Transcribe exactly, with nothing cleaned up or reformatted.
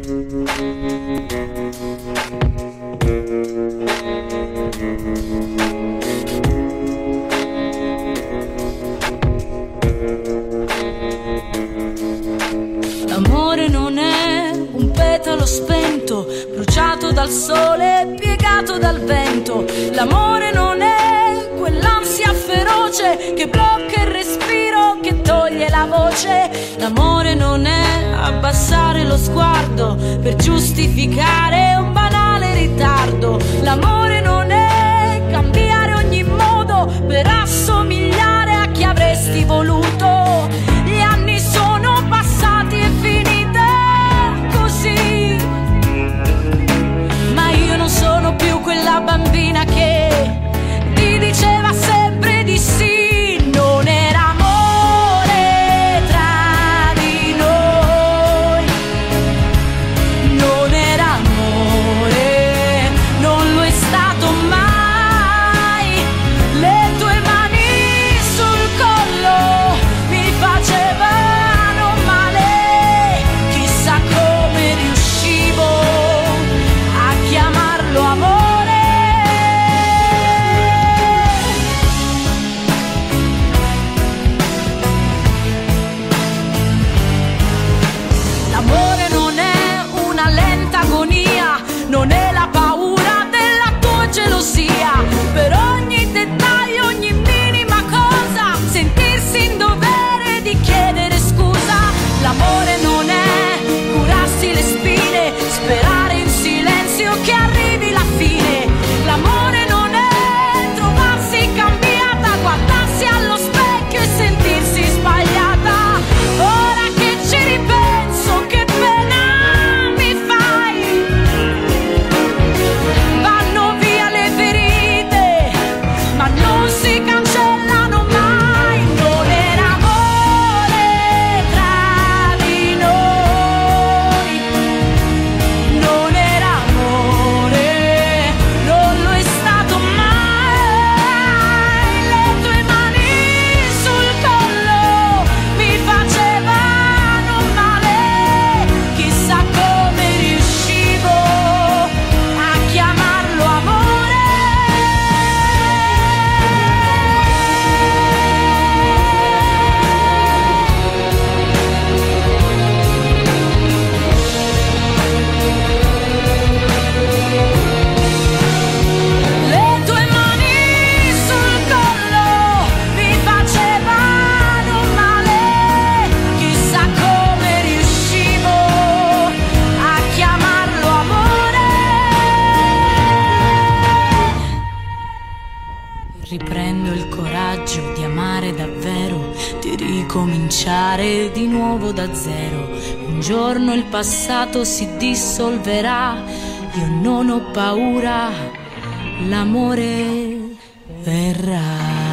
L'amore non è un petalo spento, bruciato dal sole, piegato dal vento. L'amore non è quell'ansia feroce che blocca il respiro, che toglie la voce. L'amore non è abbassare lo sguardo per giustificare un banale ritardo. L'amore non è cambiare ogni modo per assomigliare a chi avresti voluto. Gli anni sono passati e finite così, ma io non sono più quella bambina che ti diceva sempre di sì. Non era amore tra di noi, non era amore, non lo è stato mai. Le tue mani sul collo mi facevano male, chissà come riuscivo a chiamarlo amore. L'amore non è una lenta agonia, non è la paura della tua gelosia. Per ogni dettaglio, ogni minima cosa, sentirsi in dovere di chiedere scusa. L'amore non è curarsi le spine, sperare in silenzio che arrivi la fine. L'amore non è trovarsi cambiata, guardarsi allo specchio e sentirsi sbagliata. Ora che ci ripenso, che pena mi fai. Vanno via le ferite, ma non si cancellano mai. Non era amore tra di noi, non era amore, non lo è stato mai. Le tue mani sul collo mi facevano male, chissà come riuscivo a chiamarlo amore. Le tue mani sul collo mi facevano male, chissà come riuscivo a chiamarlo amore. Riprendo il coraggio di amare davvero, di ricominciare di nuovo da zero. Un giorno il passato si dissolverà, io non ho paura, l'amore verrà.